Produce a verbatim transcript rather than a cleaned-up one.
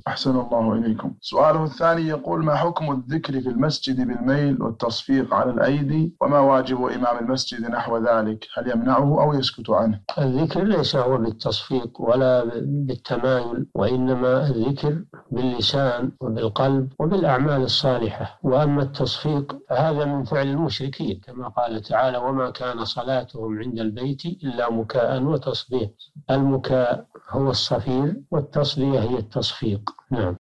أحسن الله إليكم. سؤاله الثاني يقول: ما حكم الذكر في المسجد بالميل والتصفيق على الأيدي، وما واجب إمام المسجد نحو ذلك؟ هل يمنعه أو يسكت عنه؟ الذكر ليس هو بالتصفيق ولا بالتمايل، وإنما الذكر باللسان وبالقلب وبالأعمال الصالحة. وأما التصفيق هذا من فعل المشركين، كما قال تعالى: وما كان صلاتهم عند البيت إلا مكاء وتصديق. المكاء هو الصفير والتصدية هي التصفيق. نعم.